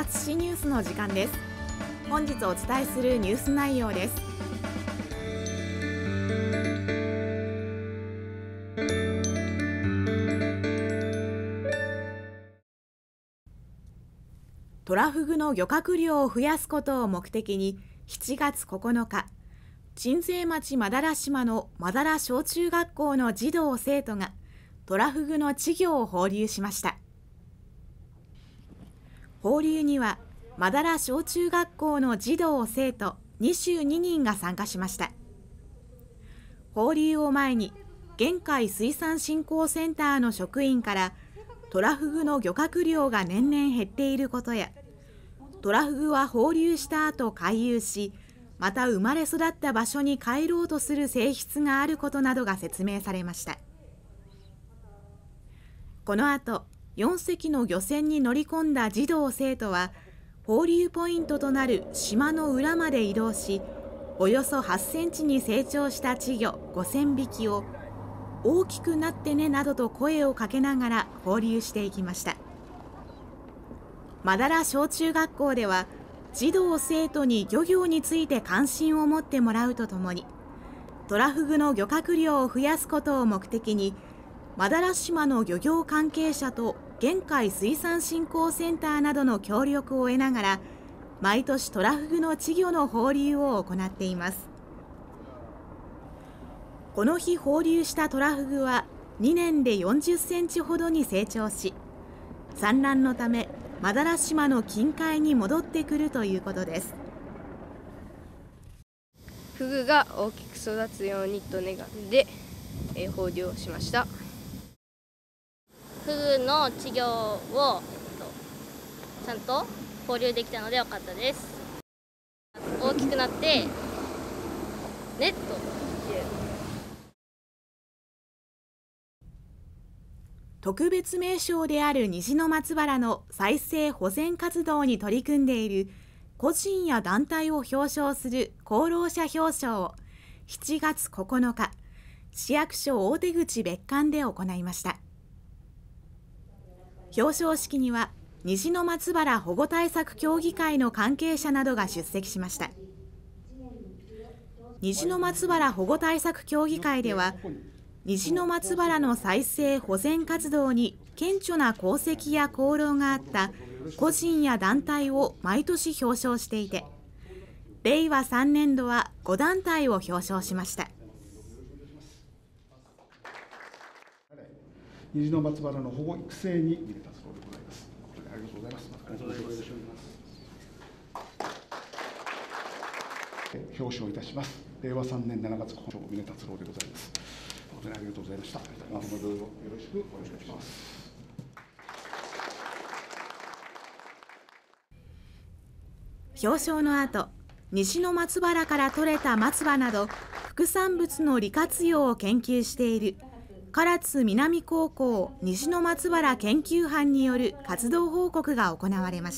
唐津市ニュースの時間です。本日お伝えするニュース内容です。トラフグの漁獲量を増やすことを目的に7月9日、鎮西町斑良島の斑良小中学校の児童生徒がトラフグの稚魚を放流しました。放流には斑良小中学校の児童生徒22人が参加しました。放流を前に玄海水産振興センターの職員からトラフグの漁獲量が年々減っていることや、トラフグは放流した後回遊し、また生まれ育った場所に帰ろうとする性質があることなどが説明されました。この後、4隻の漁船に乗り込んだ児童生徒は放流ポイントとなる島の裏まで移動し、およそ8センチに成長した稚魚5000匹を大きくなってねなどと声をかけながら放流していきました。斑良小中学校では児童生徒に漁業について関心を持ってもらうとともに、トラフグの漁獲量を増やすことを目的に斑良島の漁業関係者と玄海水産振興センターなどの協力を得ながら毎年トラフグの稚魚の放流を行っています。この日放流したトラフグは2年で40センチほどに成長し、産卵のため斑良島の近海に戻ってくるということです。 フグが大きく育つようにと願って放流をしました。 フグの稚魚をちゃんと放流できたので良かったです。大きくなってネット特別名勝である虹の松原の再生保全活動に取り組んでいる個人や団体を表彰する功労者表彰を7月9日、市役所大手口別館で行いました。表彰式には虹の松原保護対策協議会の関係者などが出席しました。虹の松原保護対策協議会では虹の松原の再生保全活動に顕著な功績や功労があった個人や団体を毎年表彰していて、令和3年度は5団体を表彰しました。 虹の松原の保護育成に入れたそうでございます。ありがとうございます。ありがとうございます。表彰いたします。令和3年7月9日、峰達郎でございます。本当にありがとうございました。今後どうぞよろしくお願いします。 表彰の後、西の松原から採れた松葉など副産物の利活用を研究している唐津南高校西の松原研究班による活動報告が行われました。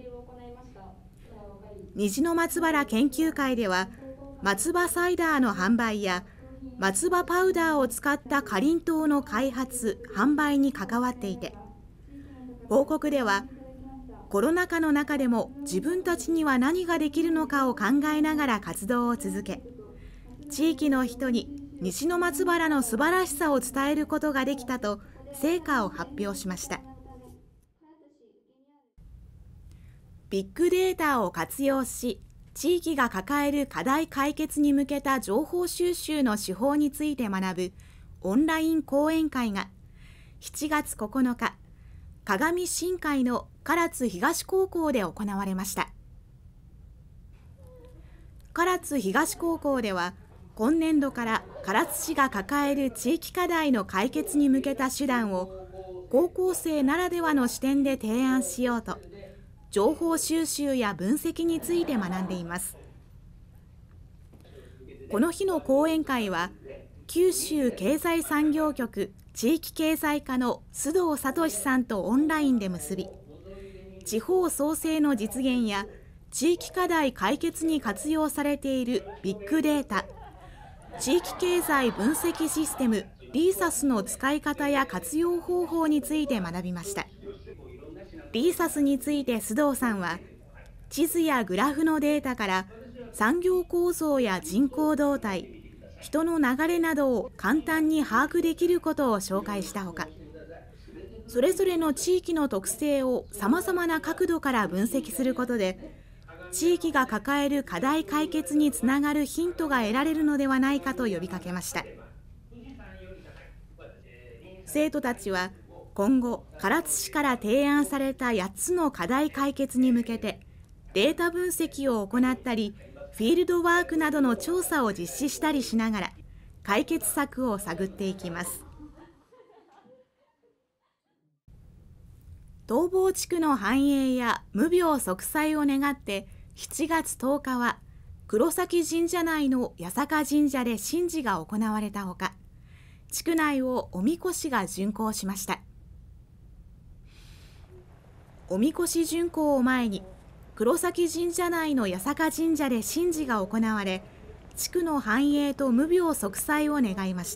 虹の松原研究会では松葉サイダーの販売や松葉パウダーを使ったかりんとうの開発・販売に関わっていて、報告ではコロナ禍の中でも自分たちには何ができるのかを考えながら活動を続け、地域の人に西の松原の素晴らしさを伝えることができたと成果を発表しました。ビッグデータを活用し、地域が抱える課題解決に向けた情報収集の手法について学ぶオンライン講演会が7月9日、鏡新会の唐津東高校で行われました。唐津東高校では今年度から唐津市が抱える地域課題の解決に向けた手段を高校生ならではの視点で提案しようと、情報収集や分析について学んでいます。この日の講演会は九州経済産業局地域経済課の須藤聡さんとオンラインで結び、地方創生の実現や地域課題解決に活用されているビッグデータ、地域経済分析システムリーサスの使い方や活用方法について学びました。 リーサスについて須藤さんは、地図やグラフのデータから産業構造や人口動態、人の流れなどを簡単に把握できることを紹介したほか、それぞれの地域の特性をさまざまな角度から分析することで、地域が抱える課題解決につながるヒントが得られるのではないかと呼びかけました。生徒たちは今後、唐津市から提案された8つの課題解決に向けてデータ分析を行ったり、フィールドワークなどの調査を実施したりしながら解決策を探っていきます。東坊地区の繁栄や無病息災を願って7月10日は黒崎神社内の八坂神社で神事が行われたほか、地区内をおみこしが巡行しました。おみこし巡行を前に黒崎神社内の八坂神社で神事が行われ、地区の繁栄と無病息災を願いました。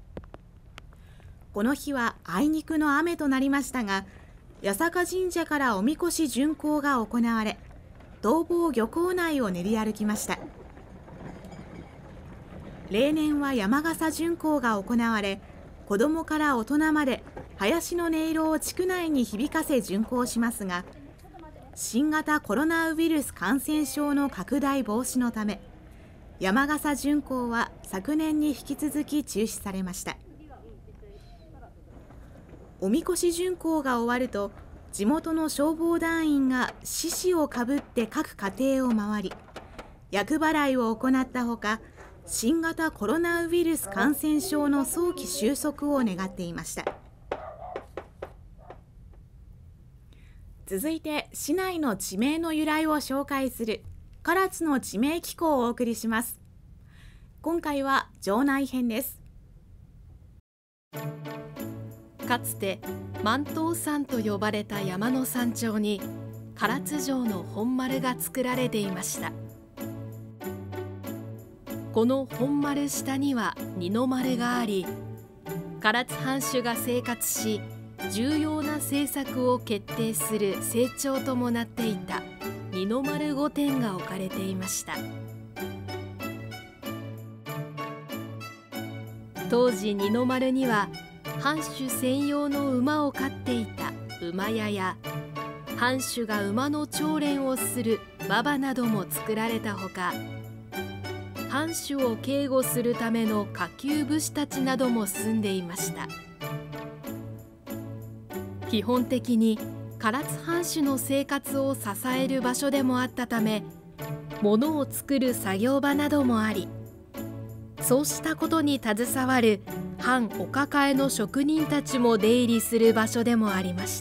この日はあいにくの雨となりましたが、八坂神社からおみこし巡行が行われ、東坊漁港内を練り歩きました。例年は山笠巡行が行われ、子どもから大人まで囃子の音色を地区内に響かせ巡行しますが、新型コロナウイルス感染症の拡大防止のため、山笠巡行は昨年に引き続き中止されました。おみこし巡行が終わると、地元の消防団員が獅子をかぶって各家庭を回り、厄払いを行ったほか、新型コロナウイルス感染症の早期収束を願っていました。続いて、市内の地名の由来を紹介する唐津の地名紀行をお送りします。今回は城内編です。 かつて万灯山と呼ばれた山の山頂に唐津城の本丸が作られていました。この本丸下には二の丸があり、唐津藩主が生活し重要な政策を決定する政庁ともなっていた二の丸御殿が置かれていました。当時二の丸には藩主専用の馬を飼っていた馬屋や、藩主が馬の調練をする馬場なども作られたほか、藩主を警護するための下級武士たちなども住んでいました。基本的に唐津藩主の生活を支える場所でもあったため、物を作る作業場などもあり、そうしたことに携わる藩お抱えの職人たちも出入りする場所でもありました。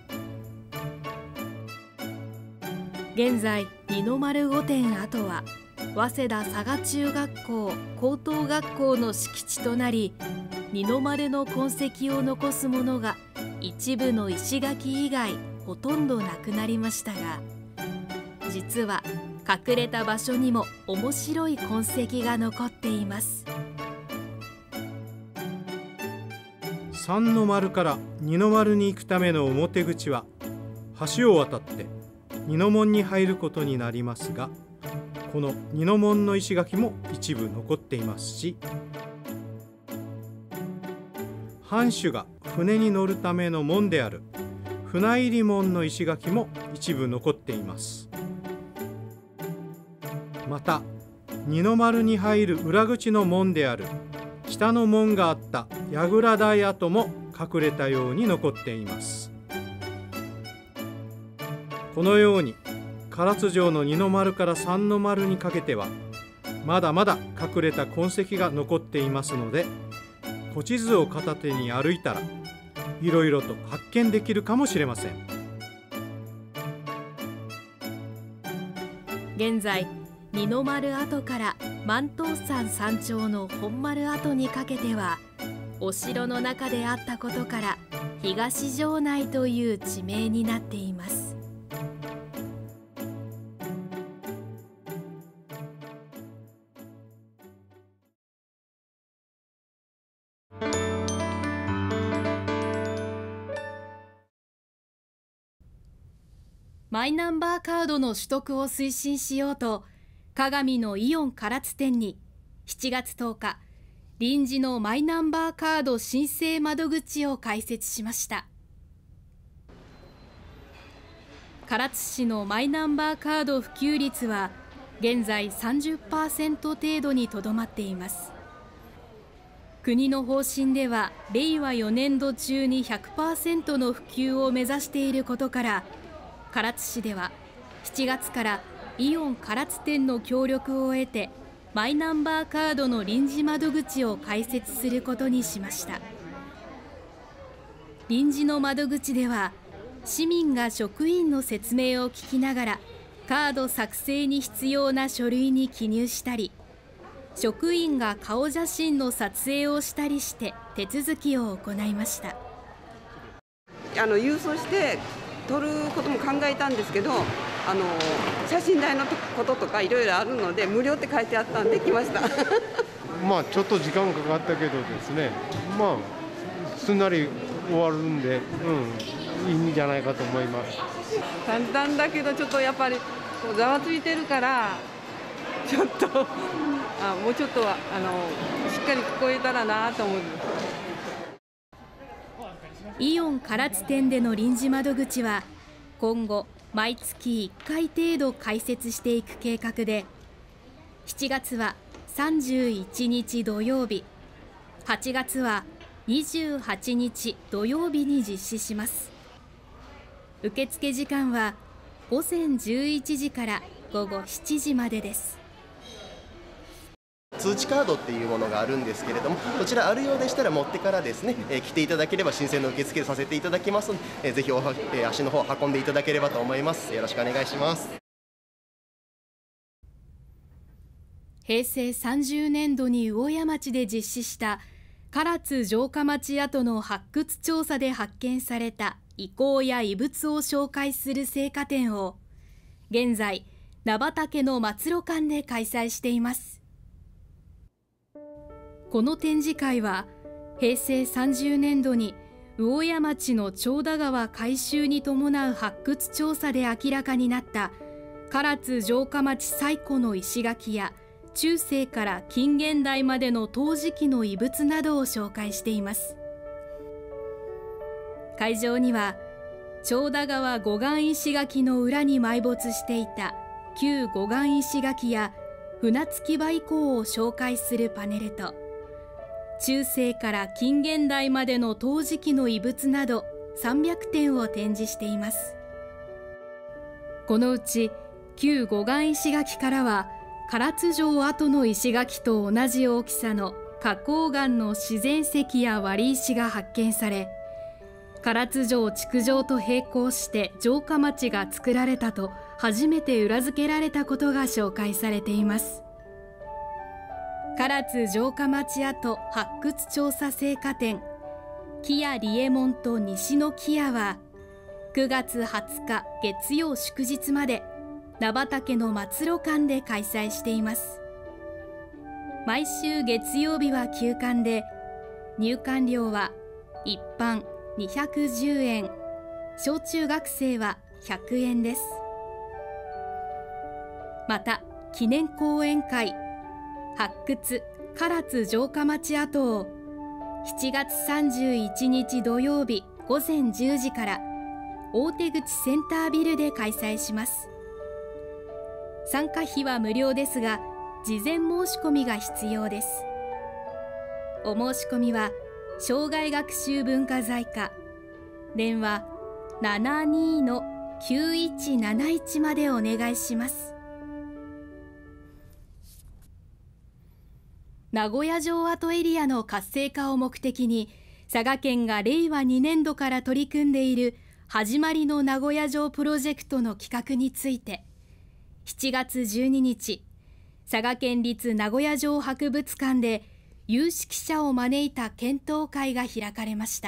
現在、二の丸御殿跡は早稲田佐賀中学校高等学校の敷地となり、二の丸の痕跡を残すものが一部の石垣以外ほとんどなくなりましたが、実は隠れた場所にも面白い痕跡が残っています。 三の丸から二の丸に行くための表口は橋を渡って二の門に入ることになりますが、この二の門の石垣も一部残っていますし、藩主が船に乗るための門である船入り門の石垣も一部残っています。また二の丸に入る裏口の門である北の門があった櫓台跡も隠れたように残っています。このように唐津城の二の丸から三の丸にかけてはまだまだ隠れた痕跡が残っていますので、古地図を片手に歩いたらいろいろと発見できるかもしれません。 現在、二の丸跡から万灯山山頂の本丸跡にかけてはお城の中であったことから東城内という地名になっています。 マイナンバーカードの取得を推進しようと、加賀見のイオン唐津店に7月10日、臨時のマイナンバーカード申請窓口を開設しました。唐津市のマイナンバーカード普及率は現在 30% 程度にとどまっています。国の方針では令和4年度中に 100% の普及を目指していることから、唐津市では7月からイオン唐津店の協力を得てマイナンバーカードの臨時窓口を開設することにしました。臨時の窓口では市民が職員の説明を聞きながらカード作成に必要な書類に記入したり、職員が顔写真の撮影をしたりして手続きを行いました。 郵送して撮ることも考えたんですけど、写真代のこととかいろいろあるので無料って書いてあったんで来ましたまあちょっと時間かかったけどですね、まあすんなり終わるんで、いいんじゃないかと思います。 簡単だけどちょっとやっぱりこうざわついてるからちょっともうちょっとしっかり聞こえたらなと思う。 イオン唐津店での臨時窓口は今後毎月1回程度開設していく計画で、7月は31日土曜日、8月は28日土曜日に実施します。受付時間は午前11時から午後7時までです。 通知カードっていうものがあるんですけれども、こちらあるようでしたら持ってからですね、来ていただければ申請の受付させていただきますので、ぜひ足の方運んでいただければと思います。よろしくお願いします。 平成30年度に魚屋町で実施した唐津城下町跡の発掘調査で発見された遺構や遺物を紹介する青果展を現在菜畑の松露館で開催しています。この展示会は平成30年度に魚屋町の長田川改修に伴う発掘調査で明らかになった唐津城下町最古の石垣や中世から近現代までの陶磁器の遺物などを紹介しています。会場には長田川護岸石垣の裏に埋没していた旧護岸石垣や船着き場遺構を紹介するパネルと、中世から近現代までの陶磁器の遺物など300点を展示しています。このうち旧護岸石垣からは唐津城跡の石垣と同じ大きさの花崗岩の自然石や割り石が発見され、唐津城築城と並行して城下町が作られたと初めて裏付けられたことが紹介されています。唐津城下町跡発掘調査青果展木屋利右衛門と西の木屋は9月20日月曜祝日まで菜畑の松露館で開催しています。毎週月曜日は休館で、入館料は一般210円、小中学生は100円です。また記念講演会発掘唐津城下町跡を7月31日土曜日午前10時から大手口センタービルで開催します。参加費は無料ですが、事前申し込みが必要です。お申し込みは生涯学習文化財課、電話 72-9171 までお願いします。名古屋城跡エリアの活性化を目的に、佐賀県が令和2年度から取り組んでいる始まりの名古屋城プロジェクトの企画について、7月12日、佐賀県立名古屋城博物館で有識者を招いた検討会が開かれました。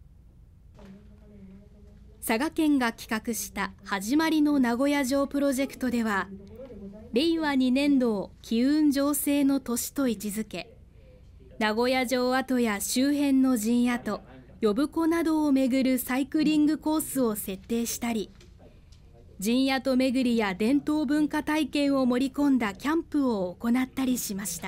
佐賀県が企画した始まりの名古屋城プロジェクトでは、令和2年度を機運醸成の年と位置づけ、名古屋城跡や周辺の陣跡、呼子などを巡るサイクリングコースを設定したり、 陣跡巡りや伝統文化体験を盛り込んだキャンプを行ったりしました。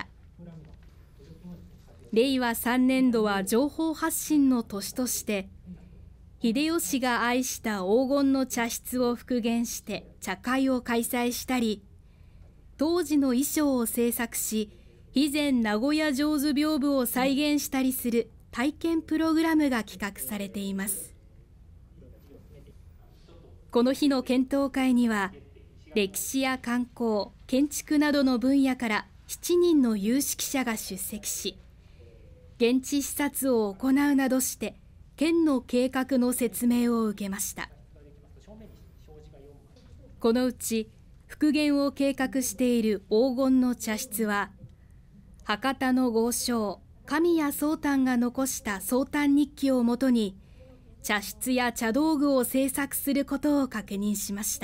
令和3年度は情報発信の年として、秀吉が愛した黄金の茶室を復元して茶会を開催したり、当時の衣装を制作し、肥前名古屋上手屏風を再現したりする体験プログラムが企画されています。この日の検討会には、歴史や観光、建築などの分野から7人の有識者が出席し、現地視察を行うなどして県の計画の説明を受けました。このうち復元を計画している黄金の茶室は、博多の豪商神谷宗旦が残した宗旦日記をもとに茶室や茶道具を制作することを確認しました。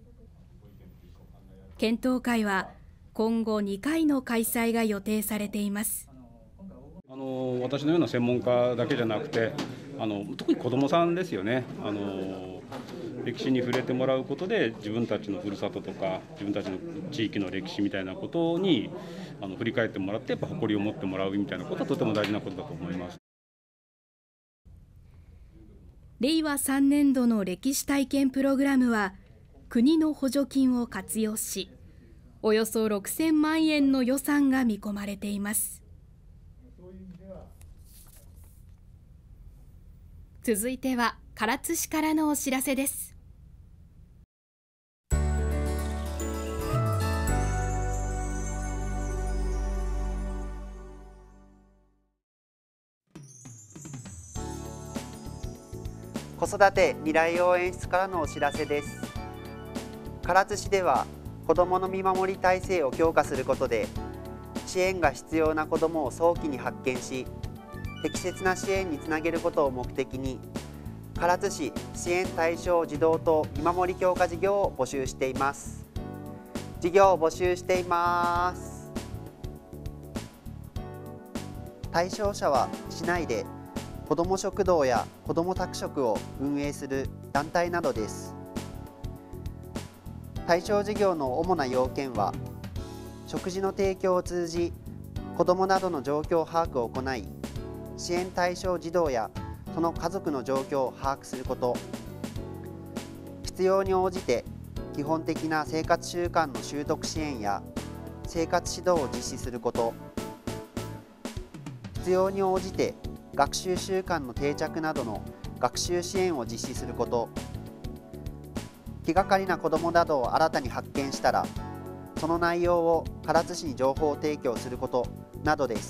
検討会は今後2回の開催が予定されています。 私のような専門家だけじゃなくて、特に子どもさんですよね。歴史に触れてもらうことで、自分たちのふるさととか自分たちの地域の歴史みたいなことに振り返ってもらって、やっぱ誇りを持ってもらうみたいなことはとても大事なことだと思います。 令和3年度の歴史体験プログラムは、国の補助金を活用し、およそ6000万円の予算が見込まれています。続いては唐津市からのお知らせです。 子育て未来応援室からのお知らせです。唐津市では子どもの見守り体制を強化することで、支援が必要な子どもを早期に発見し、適切な支援につなげることを目的に、唐津市支援対象児童等見守り強化事業を募集しています。事業を募集しています。対象者は市内で子ども食堂や子ども宅食を運営する団体などです。対象事業の主な要件は、食事の提供を通じ子どもなどの状況把握を行い、支援対象児童やその家族の状況を把握すること、必要に応じて基本的な生活習慣の習得支援や生活指導を実施すること、必要に応じて学習習慣の定着などの学習支援を実施すること、気がかりな子どもなどを新たに発見したら、その内容を唐津市に情報提供することなどです。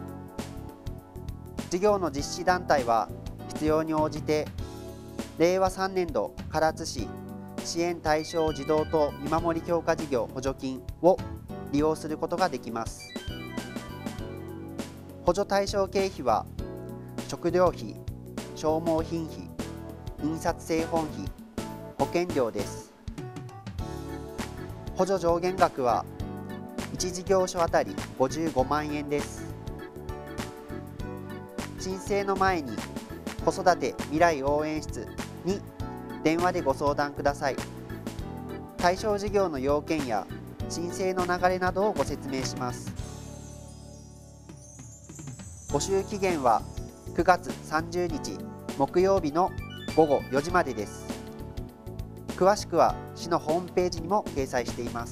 事業の実施団体は必要に応じて、令和3年度唐津市支援対象児童等見守り強化事業補助金を利用することができます。補助対象経費は、食料費、消耗品費、印刷製本費、保険料です。補助上限額は1事業所あたり55万円です。申請の前に子育て未来応援室に電話でご相談ください。対象事業の要件や申請の流れなどをご説明します。募集期限は9月30日木曜日の午後4時までです。詳しくは市のホームページにも掲載しています。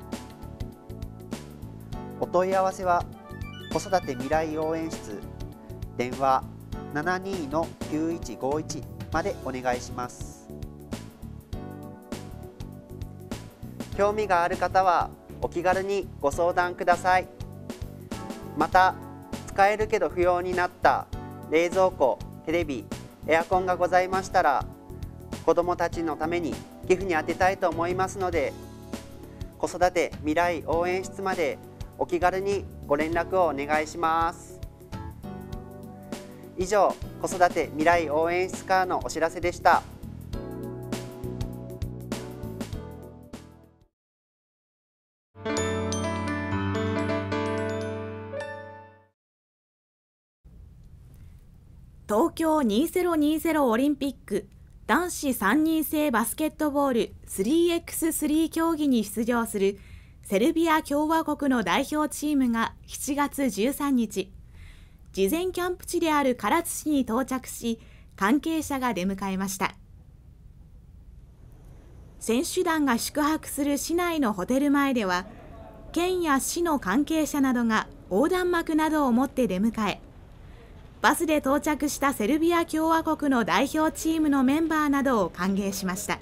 お問い合わせは子育て未来応援室電話 72-9151 までお願いします。興味がある方はお気軽にご相談ください。また、使えるけど不要になった冷蔵庫、テレビ、エアコンがございましたら、子どもたちのために寄付に充てたいと思いますので、子育て未来応援室までお気軽にご連絡をお願いします。以上、子育て未来応援室からのお知らせでした。 東京2020オリンピック男子3人制バスケットボール 3x3 競技に出場するセルビア共和国の代表チームが7月13日、事前キャンプ地である唐津市に到着し、関係者が出迎えました。選手団が宿泊する市内のホテル前では、県や市の関係者などが横断幕などを持って出迎え、バスで到着したセルビア共和国の代表チームのメンバーなどを歓迎しました。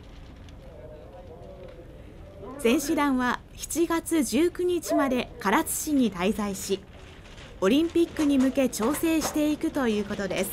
選手団は7月19日まで唐津市に滞在し、オリンピックに向け調整していくということです。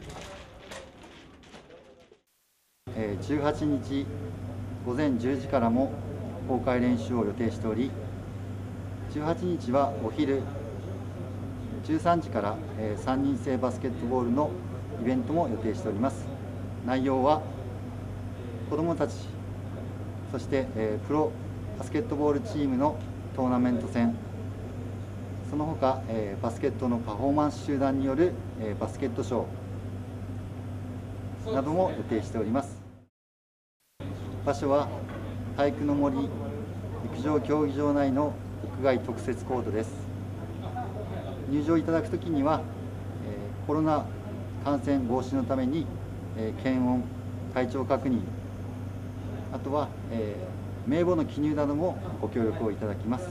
18日午前10時からも公開練習を予定しており、18日はお昼13時から3人制バスケットボールのイベントも予定しております。内容は子どもたち、そしてプロバスケットボールチームのトーナメント戦、その他バスケットのパフォーマンス集団によるバスケットショーなども予定しております。場所は体育の森陸上競技場内の屋外特設コートです。入場いただくときには、コロナ感染防止のために、検温、体調確認、あとは、名簿の記入などもご協力をいただきます。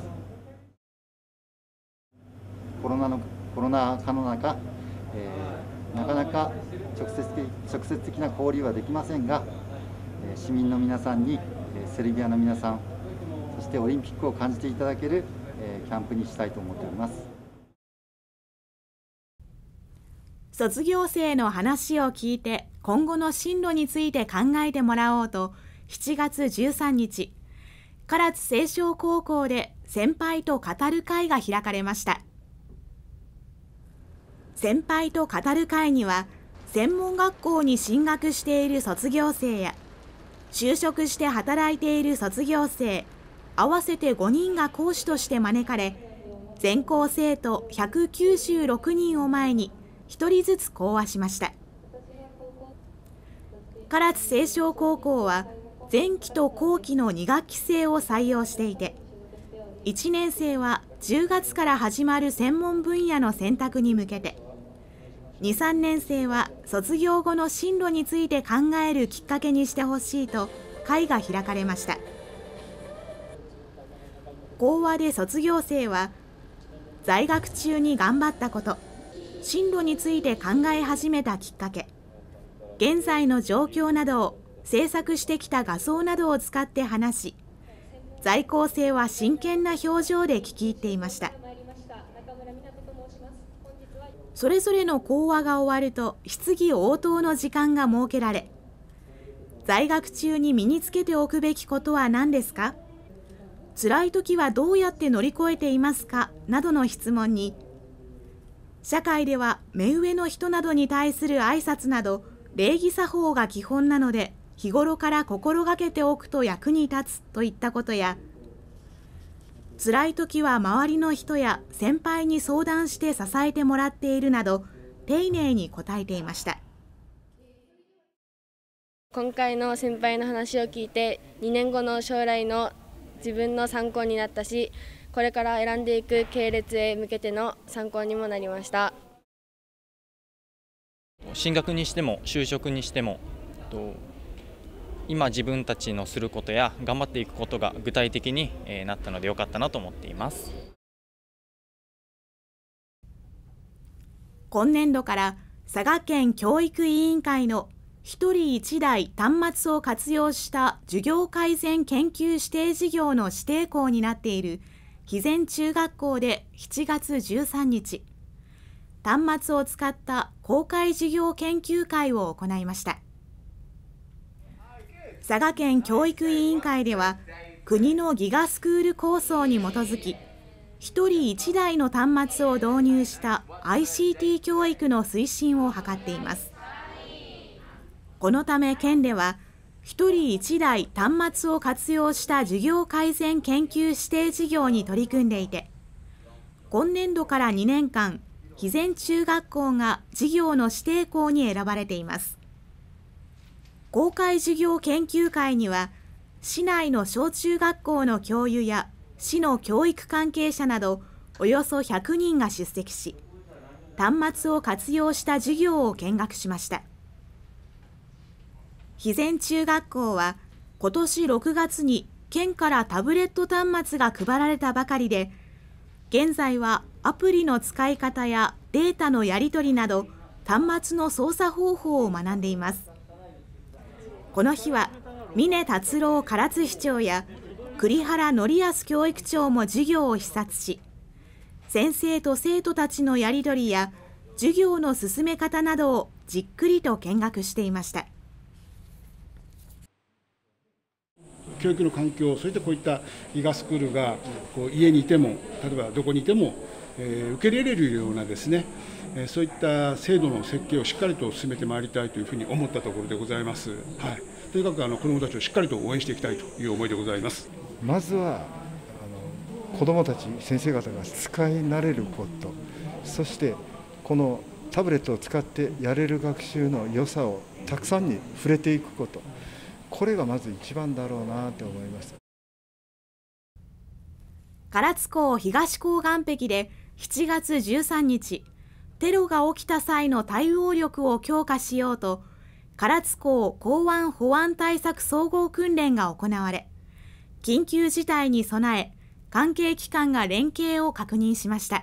コロナ禍の中、なかなか直接的な交流はできませんが、市民の皆さんにセルビアの皆さん、そしてオリンピックを感じていただけるキャンプにしたいと思っております。 卒業生の話を聞いて今後の進路について考えてもらおうと、7月13日、唐津青少高校で先輩と語る会が開かれました。先輩と語る会には、専門学校に進学している卒業生や就職して働いている卒業生合わせて5人が講師として招かれ、全校生徒196人を前に1人ずつ講話しました。唐津青少高校は前期と後期の2学期制を採用していて、1年生は10月から始まる専門分野の選択に向けて、2、3年生は卒業後の進路について考えるきっかけにしてほしいと会が開かれました。講話で卒業生は、在学中に頑張ったこと、進路について考え始めたきっかけ、現在の状況などを制作してきた画像などを使って話し、在校生は真剣な表情で聞き入っていました。それぞれの講話が終わると質疑応答の時間が設けられ、在学中に身につけておくべきことは何ですか？辛い時はどうやって乗り越えていますか？などの質問に、社会では目上の人などに対する挨拶など礼儀作法が基本なので、日頃から心がけておくと役に立つといったことや、辛い時は周りの人や先輩に相談して支えてもらっているなど、丁寧に答えていました。 今回の先輩の話を聞いて、2年後の将来の自分の参考になったし、これから選んでいく系列へ向けての参考にもなりました。 進学にしても就職にしても、今自分たちのすることや頑張っていくことが具体的になったのでよかったなと思っています。 今年度から佐賀県教育委員会の一人一台端末を活用した授業改善研究指定事業の指定校になっている肥前中学校で7月13日、端末を使った公開授業研究会を行いました。佐賀県教育委員会では、国のギガスクール構想に基づき、一人一台の端末を導入した ICT 教育の推進を図っています。このため県では、一人一台端末を活用した授業改善研究指定事業に取り組んでいて、今年度から2年間、肥前中学校が事業の指定校に選ばれています。 公開授業研究会には、市内の小中学校の教諭や市の教育関係者などおよそ100人が出席し、端末を活用した授業を見学しました。肥前中学校は今年6月に県からタブレット端末が配られたばかりで、現在はアプリの使い方やデータのやり取りなど端末の操作方法を学んでいます。この日は峰達郎唐津市長や栗原紀康教育長も授業を視察し、先生と生徒たちのやり取りや授業の進め方などをじっくりと見学していました。 教育の環境、そしてこういったGIGAスクールがこう家にいても、例えばどこにいても、受け入れられるようなですね、そういった制度の設計をしっかりと進めてまいりたいというふうに思ったところでございます。はい、とにかく子どもたちをしっかりと応援していきたいという思いでございます。 まずは子どもたち、先生方が使い慣れること、そしてこのタブレットを使ってやれる学習の良さをたくさんに触れていくこと、これがまず一番だろうなと思います。 唐津港東港岸壁で7月13日、テロが起きた際の対応力を強化しようと、唐津港港湾保安対策総合訓練が行われ、緊急事態に備え、関係機関が連携を確認しました。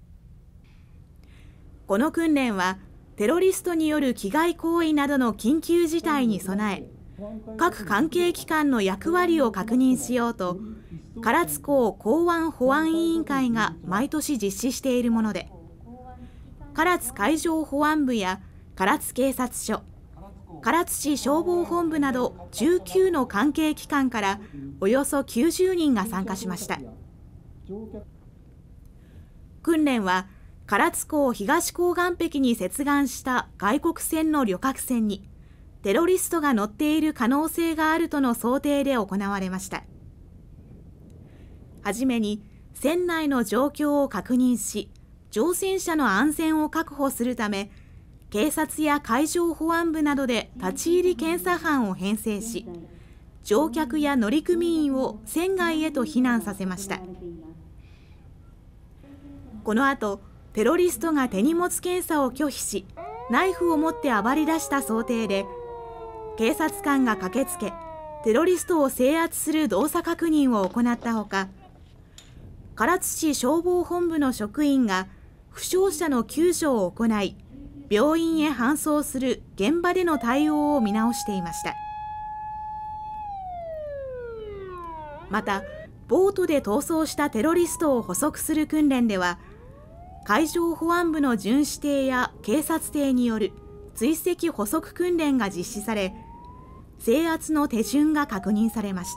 この訓練は、テロリストによる危害行為などの緊急事態に備え、各関係機関の役割を確認しようと、唐津港港湾保安委員会が毎年実施しているもので、唐津海上保安部や唐津警察署、唐津市消防本部など19の関係機関からおよそ90人が参加しました。訓練は唐津港東港岸壁に接岸した外国船の旅客船にテロリストが乗っている可能性があるとの想定で行われました。はじめに船内の状況を確認し、乗船者の安全を確保するため、警察や海上保安部などで立ち入り検査班を編成し、乗客や乗組員を船外へと避難させました。この後、テロリストが手荷物検査を拒否し、ナイフを持って暴れ出した想定で、警察官が駆けつけ、テロリストを制圧する動作確認を行ったほか、唐津市消防本部の職員が負傷者の救助を行い、病院へ搬送する現場での対応を見直していました。また、ボートで逃走したテロリストを捕捉する訓練では、海上保安部の巡視艇や警察艇による追跡捕捉訓練が実施され、制圧の手順が確認されました。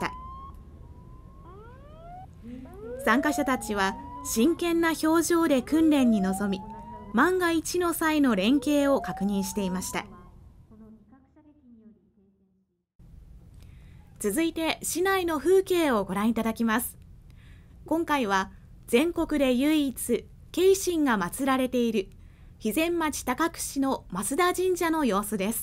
参加者たちは真剣な表情で訓練に臨み、万が一の際の連携を確認していました。続いて市内の風景をご覧いただきます。今回は全国で唯一慶神が祀られている肥前町高串の増田神社の様子です。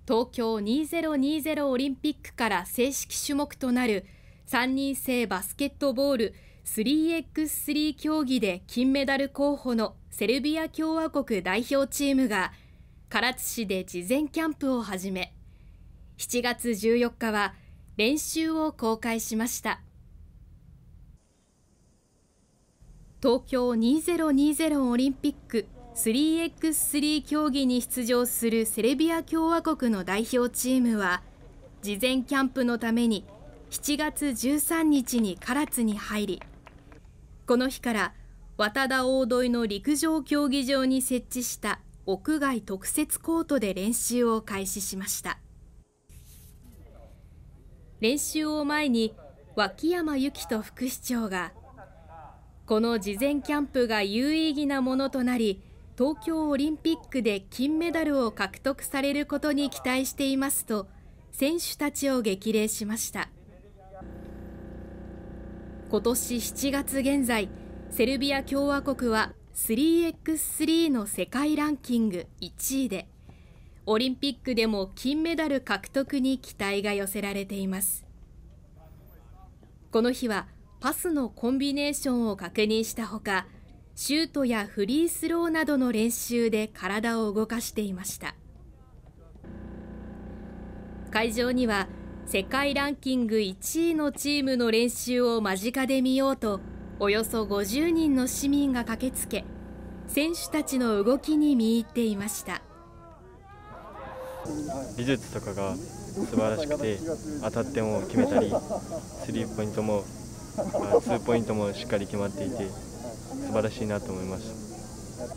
東京2020オリンピックから正式種目となる3人制バスケットボール 3x3 競技で金メダル候補のセルビア共和国代表チームが唐津市で事前キャンプを始め、7月14日は練習を公開しました。東京2020オリンピック 3x3 競技に出場するセルビア共和国の代表チームは、事前キャンプのために7月13日に唐津に入り、この日から和田大通の陸上競技場に設置した屋外特設コートで練習を開始しました。練習を前に脇山幸人副市長が、この事前キャンプが有意義なものとなり、東京オリンピックで金メダルを獲得されることに期待していますと選手たちを激励しました。今年7月現在、セルビア共和国は 3x3 の世界ランキング1位で、オリンピックでも金メダル獲得に期待が寄せられています。この日はパスのコンビネーションを確認したほか、シュートやフリースローなどの練習で体を動かしていました。会場には世界ランキング1位のチームの練習を間近で見ようと、およそ50人の市民が駆けつけ、選手たちの動きに見入っていました。 技術とかが素晴らしくて、当たっても決めたり、スリーポイントもツーポイントもしっかり決まっていて、素晴らしいなと思いました。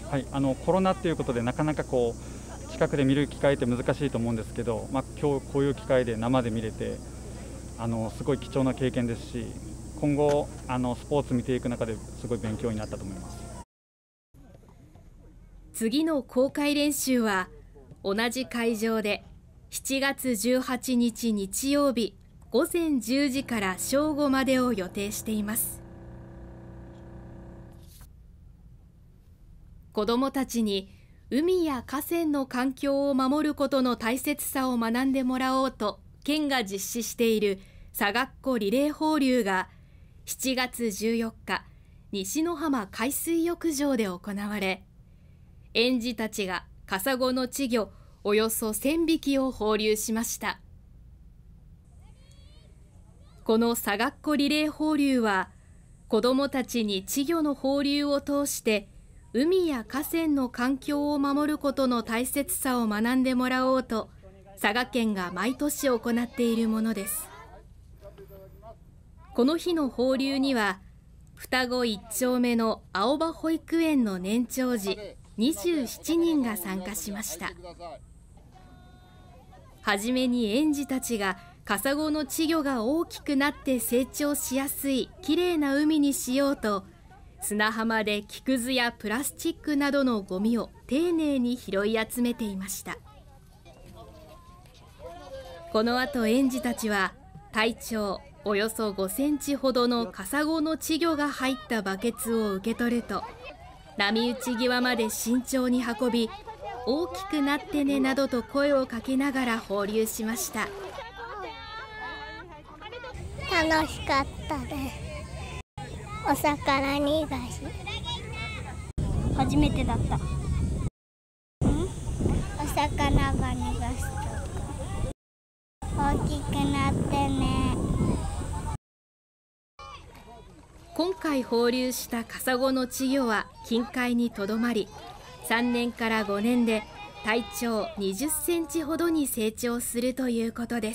はい、コロナということでなかなか近くで見る機会って難しいと思うんですけど、今日こういう機会で生で見れてすごい貴重な経験ですし、今後スポーツ見ていく中ですごい勉強になったと思います。 次の公開練習は同じ会場で7月18日日曜日午前10時から正午までを予定しています。子どもたちに海や河川の環境を守ることの大切さを学んでもらおうと県が実施している佐賀っ子リレー放流が7月14日西の浜海水浴場で行われ、園児たちがカサゴの稚魚およそ1000匹を放流しました。この佐賀っ子リレー放流は子どもたちに稚魚の放流を通して海や河川の環境を守ることの大切さを学んでもらおうと佐賀県が毎年行っているものです。この日の放流には双子1丁目の青葉保育園の年長児27人が参加しました。はじめに園児たちがカサゴの稚魚が大きくなって成長しやすいきれいな海にしようと、砂浜で木くずやプラスチックなどのゴミを丁寧に拾い集めていました。この後園児たちは体長およそ5センチほどのカサゴの稚魚が入ったバケツを受け取ると、波打ち際まで慎重に運び、大きくなってねなどと声をかけながら放流しました。 楽しかったです。お魚逃がし初めてだった。お魚が逃がすとか大きくなってね。 今回放流したカサゴの稚魚は近海にとどまり、3年から5年で体長20センチほどに成長するということです。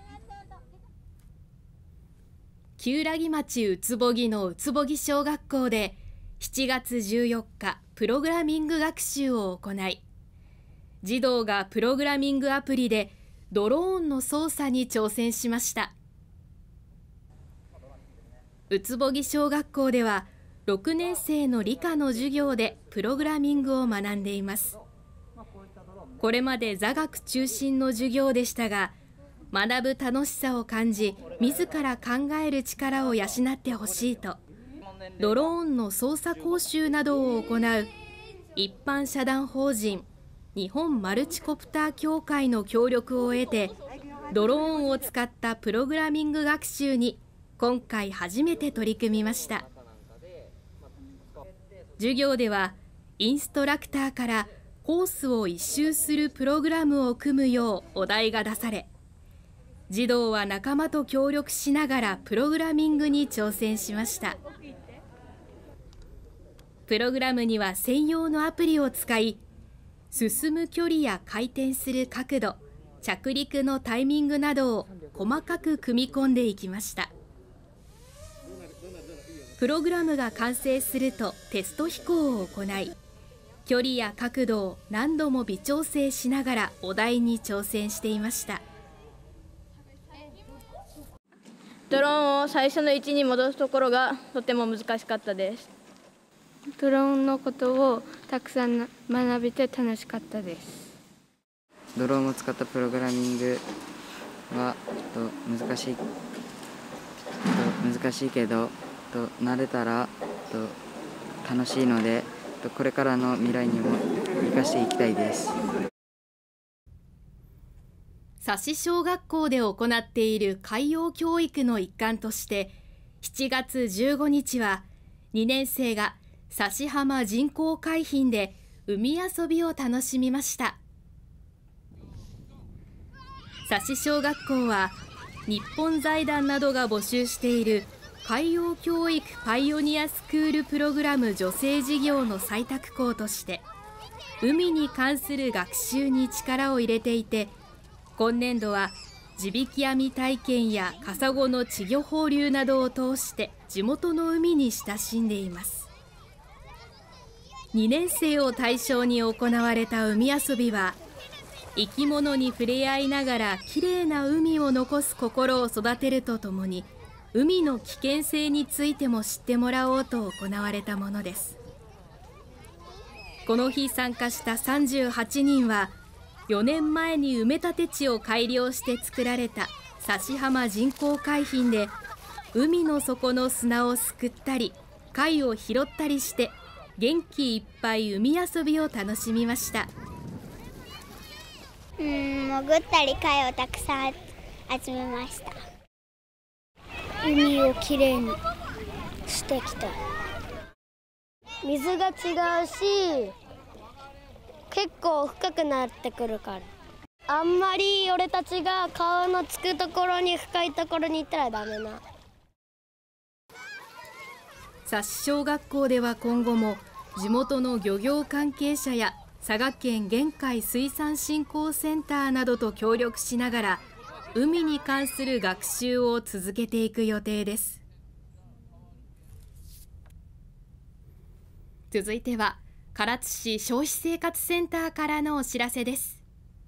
旧良木町うつぼぎのうつぼぎ小学校で7月14日プログラミング学習を行い、児童がプログラミングアプリでドローンの操作に挑戦しました。うつぼぎ小学校では6年生の理科の授業でプログラミングを学んでいます。これまで座学中心の授業でしたが、学ぶ楽しさを感じ、自ら考える力を養ってほしいと、ドローンの操作講習などを行う一般社団法人日本マルチコプター協会の協力を得て、ドローンを使ったプログラミング学習に今回初めて取り組みました。授業ではインストラクターからコースを一周するプログラムを組むようお題が出され、児童は仲間と協力しながらプログラミングに挑戦しました。プログラムには専用のアプリを使い、進む距離や回転する角度、着陸のタイミングなどを細かく組み込んでいきました。プログラムが完成するとテスト飛行を行い、距離や角度を何度も微調整しながらお題に挑戦していました。 ドローンを最初の位置に戻すところがとても難しかったです。ドローンのことをたくさん学べて楽しかったです。 ドローンを使ったプログラミングは難しいけど慣れたら楽しいので、これからの未来にも生かしていきたいです。 佐志小学校で行っている海洋教育の一環として、7月15日は2年生が佐志浜人工海浜で海遊びを楽しみました。佐志小学校は日本財団などが募集している海洋教育パイオニアスクールプログラム助成事業の採択校として、海に関する学習に力を入れていて、今年度は地引き網体験やカサゴの稚魚放流などを通して地元の海に親しんでいます。2年生を対象に行われた海遊びは、生き物に触れ合いながらきれいな海を残す心を育てるとともに、海の危険性についても知ってもらおうと行われたものです。この日参加した38人は、4年前に埋め立て地を改良して作られた佐志浜人工海浜で、海の底の砂をすくったり貝を拾ったりして元気いっぱい海遊びを楽しみました。 潜ったり貝をたくさん集めました。海をきれいにしてきた。水が違うし、結構深くなってくるから、あんまり俺たちが顔のつくところに深いところに行ったらダメな。 佐志小学校では今後も地元の漁業関係者や佐賀県玄海水産振興センターなどと協力しながら、海に関する学習を続けていく予定です。続いては唐津市消費生活センターからのお知らせです。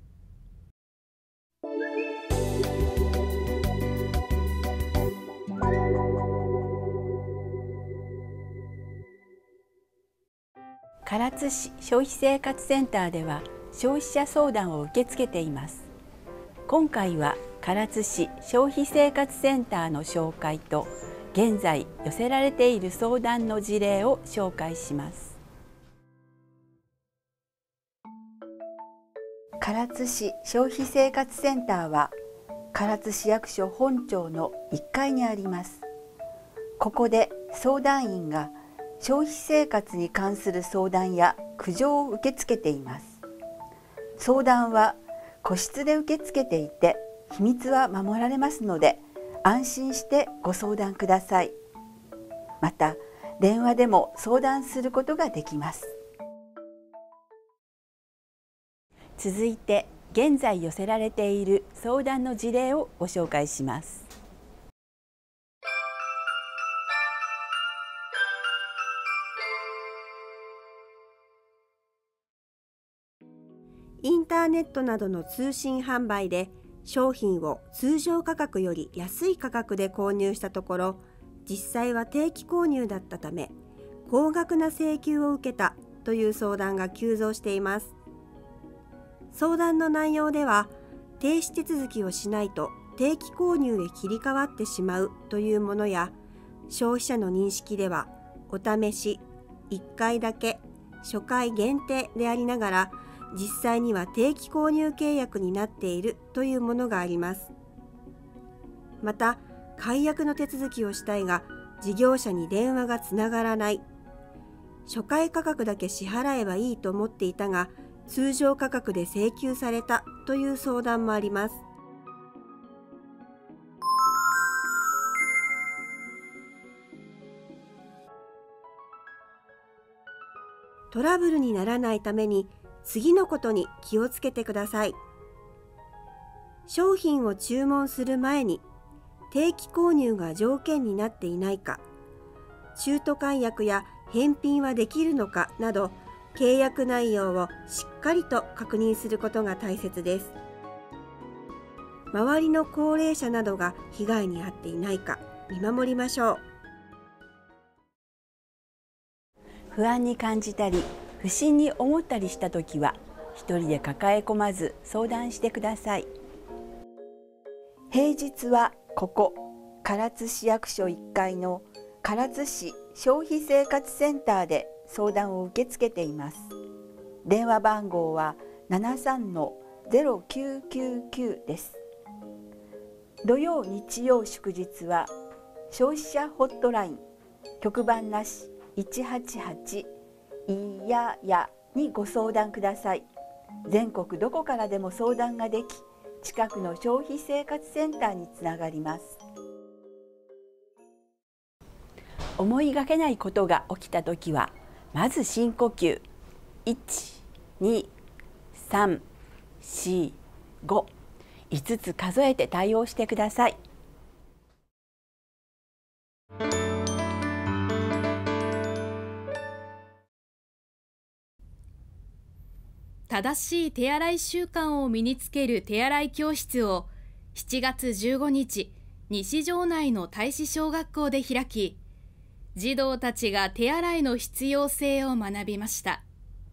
唐津市消費生活センターでは消費者相談を受け付けています。今回は唐津市消費生活センターの紹介と、現在寄せられている相談の事例を紹介します。唐津市消費生活センターは唐津市役所本庁の1階にあります。ここで相談員が消費生活に関する相談や苦情を受け付けています。相談は個室で受け付けていて、秘密は守られますので安心してご相談ください。また電話でも相談することができます。続いて現在寄せられている相談の事例をご紹介します。 インターネットなどの通信販売で商品を通常価格より安い価格で購入したところ、実際は定期購入だったため高額な請求を受けたという相談が急増しています。相談の内容では、停止手続きをしないと定期購入へ切り替わってしまうというものや、消費者の認識ではお試し、1回だけ、初回限定でありながら実際には定期購入契約になっているというものがあります。また、解約の手続きをしたいが事業者に電話がつながらない、初回価格だけ支払えばいいと思っていたが通常価格で請求されたという相談もあります。トラブルにならないために次のことに気をつけてください。商品を注文する前に定期購入が条件になっていないか、中途解約や返品はできるのかなど契約内容をしっかりと確認することが大切です。周りの高齢者などが被害に遭っていないか見守りましょう。 不安に感じたり不審に思ったりしたときは一人で抱え込まず相談してください。平日はここ唐津市役所1階の唐津市消費生活センターで相談を受け付けています。電話番号は 73-0999 です。土曜日曜祝日は消費者ホットライン局番なし188いややにご相談ください。全国どこからでも相談ができ、近くの消費生活センターにつながります。思いがけないことが起きたときは、まず深呼吸、1、2、3、4、5、5つ数えて対応してください。 正しい手洗い習慣を身につける手洗い教室を7月15日、西条内の太子小学校で開き、児童たちが手洗いの必要性を学びました。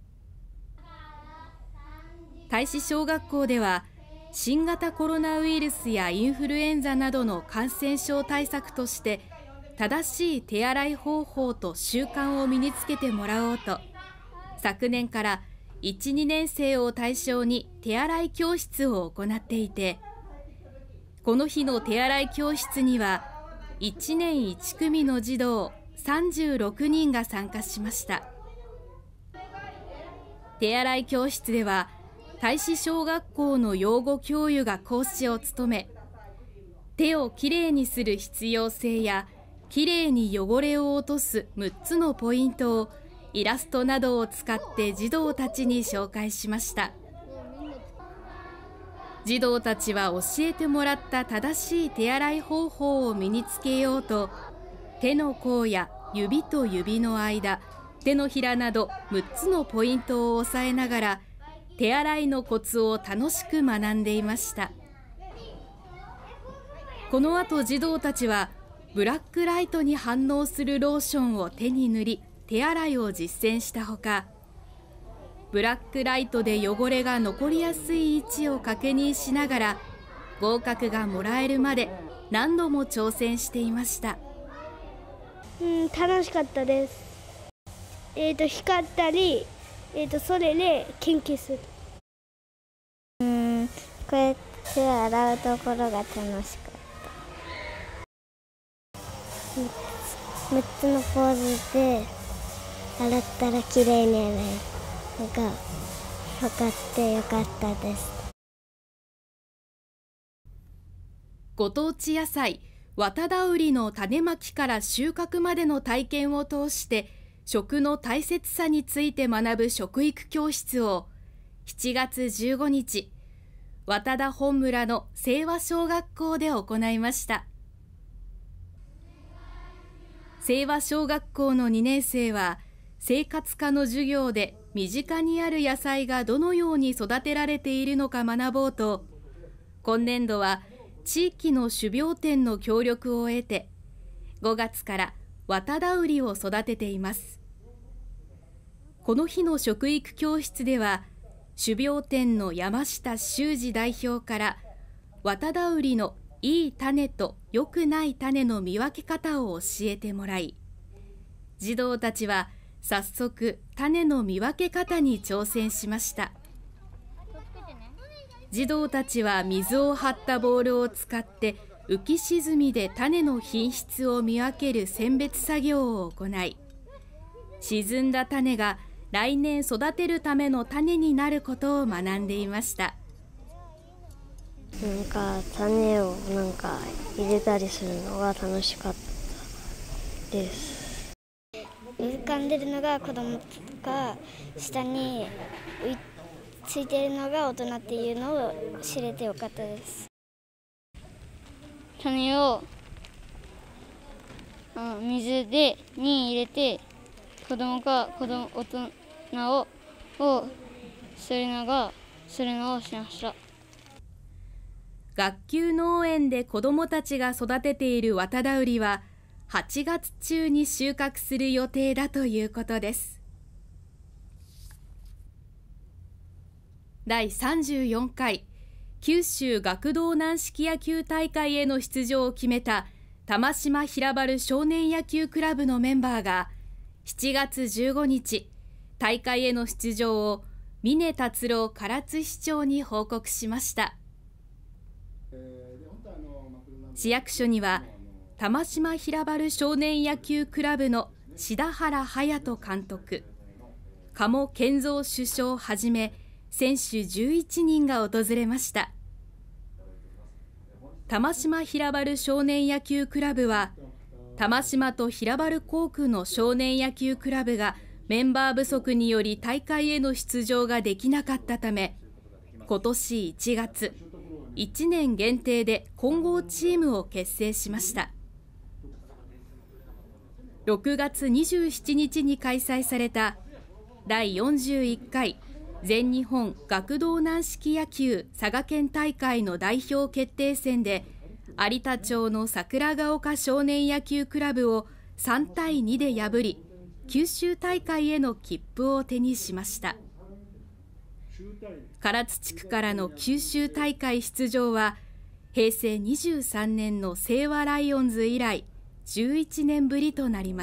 太子小学校では、新型コロナウイルスやインフルエンザなどの感染症対策として、正しい手洗い方法と習慣を身につけてもらおうと、昨年から1、2年生を対象に手洗い教室を行っていて、この日の手洗い教室には、1年1組の児童36人が参加しました。手洗い教室では、太子小学校の養護教諭が講師を務め、手をきれいにする必要性や、きれいに汚れを落とす6つのポイントをイラストなどを使って児童たちに紹介しました。児童たちは教えてもらった正しい手洗い方法を身につけようと、手の甲や指と指の間、手のひらなど6つのポイントを押さえながら、手洗いのコツを楽しく学んでいました。この後児童たちはブラックライトに反応するローションを手に塗り、手洗いを実践したほか、ブラックライトで汚れが残りやすい位置を確認しながら、合格がもらえるまで何度も挑戦していました。 楽しかったです。光ったり、それで研究する。こうやって手を洗うところが楽しかった。6つのポーズで洗ったらきれいに洗えるのが分かってよかったです。 ご当地野菜綿田うりの種まきから収穫までの体験を通して食の大切さについて学ぶ食育教室を7月15日、綿田本村の清和小学校で行いました。清和小学校の2年生は、生活科の授業で身近にある野菜がどのように育てられているのか学ぼうと、今年度は地域の種苗店の協力を得て、5月から綿田うりを育てています。この日の食育教室では、種苗店の山下修二代表から綿田うりのいい種と良くない種の見分け方を教えてもらい、児童たちは早速種の見分け方に挑戦しました。 児童たちは水を張ったボールを使って浮き沈みで種の品質を見分ける選別作業を行い、沈んだ種が来年育てるための種になることを学んでいました。 なんか種を入れたりするのが楽しかったです。浮かんでるのが子供が下についてるのが大人っていうのを知れてよかったです。 種を水に入れて大人をするのをしました。 学級農園で子どもたちが育てている綿田瓜は8月中に収穫する予定だということです。第34回九州学童軟式野球大会への出場を決めた玉島平原少年野球クラブのメンバーが7月15日、大会への出場を峰達郎唐津市長に報告しました。市役所には玉島平原少年野球クラブの志田原隼人監督、鴨健三主将をはじめ選手11人が訪れました。玉島平原少年野球クラブは玉島と平原校区の少年野球クラブがメンバー不足により大会への出場ができなかったため、今年1月1年限定で混合チームを結成しました。6月27日に開催された第41回全日本学童軟式野球佐賀県大会の代表決定戦で有田町の桜ヶ丘少年野球クラブを3対2で破り、九州大会への切符を手にしました。唐津地区からの九州大会出場は平成23年の清和ライオンズ以来11年ぶりとなります。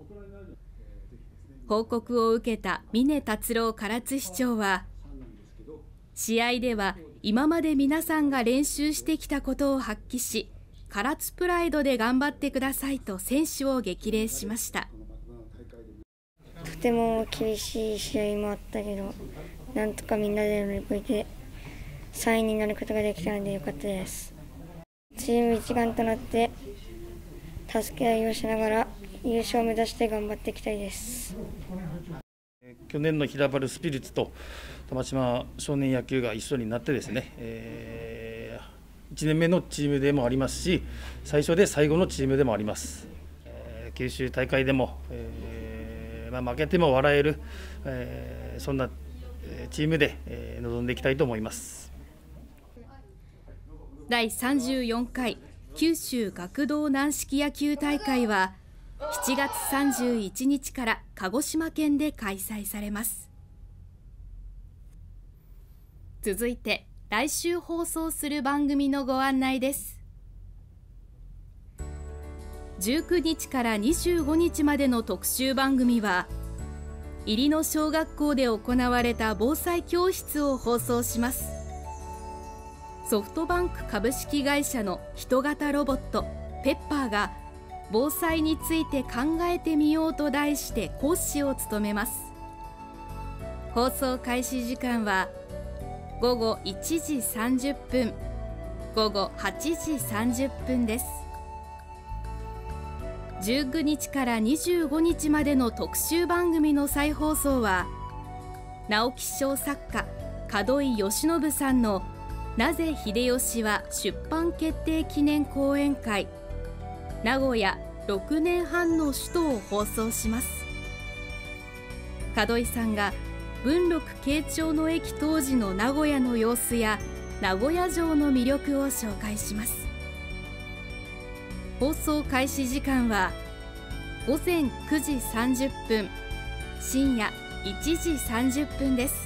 報告を受けた峰達郎唐津市長は、試合では今まで皆さんが練習してきたことを発揮し、唐津プライドで頑張ってくださいと選手を激励しました。 とても厳しい試合もあったけど、なんとかみんなで乗り越えて3位になることができたのでよかったです。チーム一丸となって助け合いをしながら優勝を目指して頑張っていきたいです。 去年の平原スピリッツと玉島少年野球が一緒になってですね、1年目のチームでもありますし、最初で最後のチームでもあります。九州大会でも、負けても笑える、そんなチームで臨んでいきたいと思います。 第34回九州学童軟式野球大会は7月31日から鹿児島県で開催されます。続いて来週放送する番組のご案内です。19日から25日までの特集番組は、入野小学校で行われた防災教室を放送します。ソフトバンク株式会社の人型ロボットペッパーが防災について考えてみようと題して講師を務めます。放送開始時間は午後1時30分、午後8時30分です。19日から25日までの特集番組の再放送は、直木賞作家門井慶喜さんのなぜ秀吉は出版決定記念講演会名古屋6年半の首都を放送します。門井さんが文禄慶長の役当時の名古屋の様子や名古屋城の魅力を紹介します。放送開始時間は午前9時30分、深夜1時30分です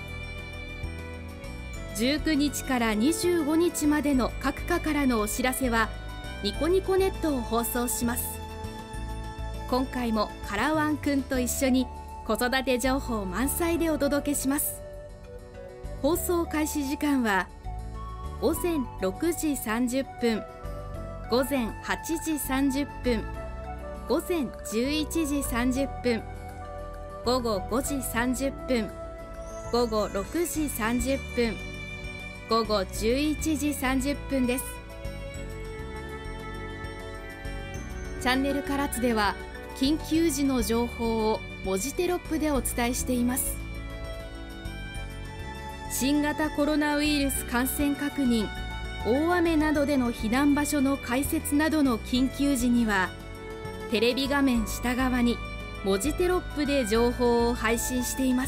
。19日から25日までの各課からのお知らせはニコニコネットを放送します。今回もカラワンくんと一緒に子育て情報満載でお届けします。 放送開始時間は午前6時30分、午前8時30分、午前11時30分、午後5時30分、午後6時30分、午後11時30分です。チャンネル唐津では緊急時の情報を文字テロップでお伝えしています。新型コロナウイルス感染確認、大雨などでの避難場所の開設などの緊急時には、テレビ画面下側に文字テロップで情報を配信しています。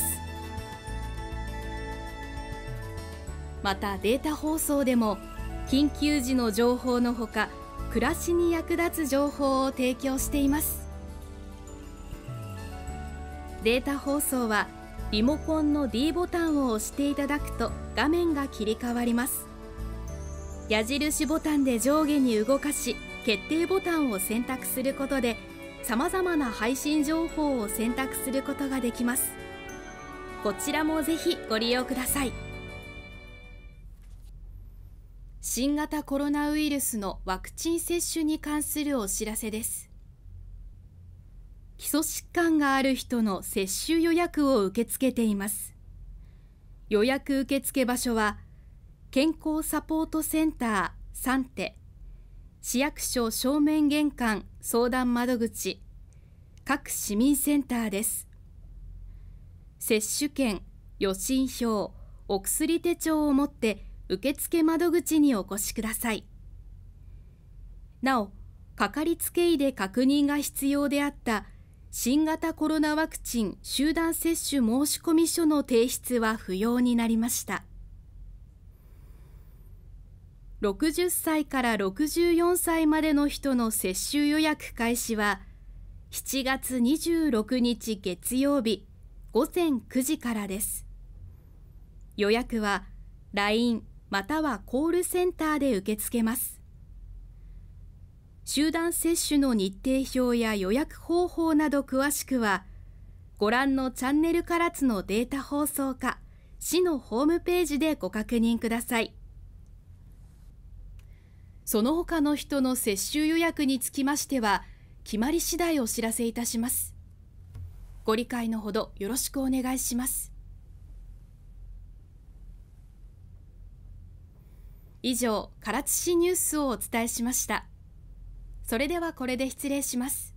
またデータ放送でも緊急時の情報のほか、暮らしに役立つ情報を提供しています。データ放送はリモコンの D ボタンを押していただくと画面が切り替わります。矢印ボタンで上下に動かし、決定ボタンを選択することでさまざまな配信情報を選択することができます。こちらもぜひご利用ください。新型コロナウイルスのワクチン接種に関するお知らせです。基礎疾患がある人の接種予約を受け付けています。予約受付場所は健康サポートセンター3手、市役所正面玄関相談窓口、各市民センターです。接種券、予診票、お薬手帳を持って受付窓口にお越しください。なお、かかりつけ医で確認が必要であった新型コロナワクチン集団接種申込書の提出は不要になりました。60歳から64歳までの人の接種予約開始は7月26日月曜日午前9時からです。予約は LINE またはコールセンターで受け付けます。集団接種の日程表や予約方法など詳しくは、ご覧のチャンネル唐津のデータ放送か、市のホームページでご確認ください。その他の人の接種予約につきましては、決まり次第お知らせいたします。ご理解のほどよろしくお願いします。以上、唐津市ニュースをお伝えしました。それではこれで失礼します。